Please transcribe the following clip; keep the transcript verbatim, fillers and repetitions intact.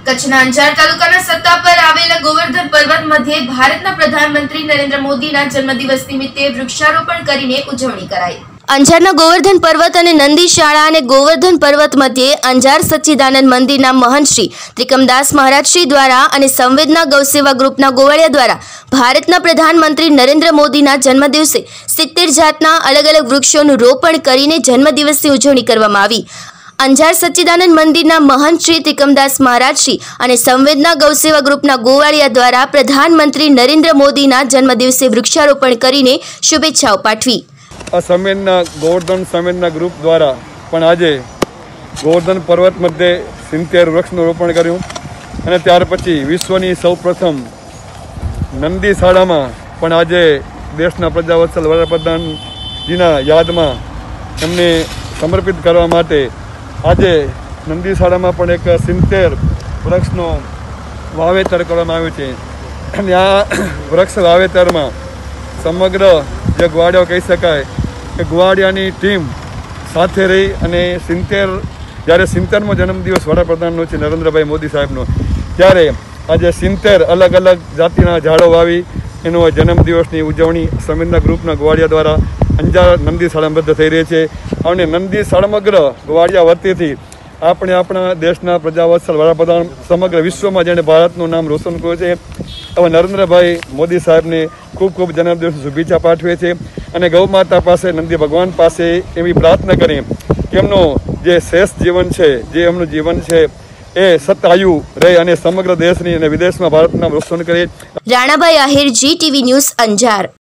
કચ્છના અંજાર તાલુકાના સત્તા પર આવેલા ગોવર્ધન પર્વત મધ્યે ભારતના પ્રધાનમંત્રી નરેન્દ્ર મોદીના જન્મદિવસ નિમિત્તે વૃક્ષારોપણ કરીને ઉજવણી કરાઈ। અંજારના ગોવર્ધન પર્વત અને નંદી શાળા અને ગોવર્ધન પર્વત મધ્યે અંજાર સચ્ચિદાનંદ મંદિરના મહંત શ્રી ત્રિકમદાસ મહારાજ શ્રી દ્વારા અને સંવેદના ગૌસેવા ગ્રુપના ગોવાળિયા દ્વારા ભારતના પ્રધાનમંત્રી નરેન્દ્ર મોદીના જન્મદિવસે સિત્તેર જાતના અલગ અલગ વૃક્ષોનું રોપણ કરીને જન્મદિવસની ઉજવણી કરવામાં આવી। અંજાર સચ્ચિદાનંદ મંદિરના મહંત શ્રી ત્રિકમદાસ મહારાજ શ્રી અને સંવેદના ગૌસેવા ગ્રુપના ગોવાળિયા દ્વારા પ્રધાનમંત્રી નરેન્દ્ર મોદીના જન્મદિવસે વૃક્ષારોપણ કરીને શુભેચ્છાઓ પાઠવી। આ સંવેદના ગોવર્ધન સંવેદના ગ્રુપ દ્વારા પણ આજે ગોવર્ધન પર્વત મધ્યે સિત્તેર વૃક્ષનું રોપણ કર્યું અને ત્યાર પછી વિશ્વની સૌપ્રથમ નંદી શાળામાં પણ આજે દેશના પ્રજાવત્સલ વડાપ્રધાનજીના યાદમાં એમને સમર્પિત કરવા માટે આજે નંદી શાળામાં પણ એક સિત્તેર વૃક્ષનો વાવેતર કરવામાં આવ્યું છે અને આ વૃક્ષ વાવેતરમાં સમગ્ર જે ગોવાળિયા કહી શકાય કે ગોવાળિયાની ટીમ સાથે રહી અને સિત્તેર જ્યારે સિત્તેરમો જન્મદિવસ વડાપ્રધાનનો છે નરેન્દ્રભાઈ મોદી સાહેબનો, ત્યારે આજે સિત્તેર અલગ અલગ જાતિના ઝાડો વાવી એનો જન્મદિવસની ઉજવણી સંવેદના ગ્રુપના ગોવાળિયા દ્વારા અંજાર નંદી શાળામાં બદ્ધ થઈ રહી છે અને નંદી સમગ્ર ગોવાળિયા વતીથી આપણે આપણા દેશના પ્રજાવત્સલ વડાપ્રધાન સમગ્ર વિશ્વમાં જેણે ભારતનું નામ રોશન કર્યું છે હવે નરેન્દ્રભાઈ મોદી સાહેબને ખૂબ ખૂબ જન્મદિવસની શુભેચ્છા પાઠવે છે અને ગૌ માતા પાસે નંદી ભગવાન પાસે એવી પ્રાર્થના કરી કે એમનું જે શ્રેષ્ઠ જીવન છે જે એમનું જીવન છે એ સતાયુ રહે અને સમગ્ર દેશની અને વિદેશમાં ભારતનું નામ રોશન કરે। Ranabhai Ahir, Zee TV news, Anjar.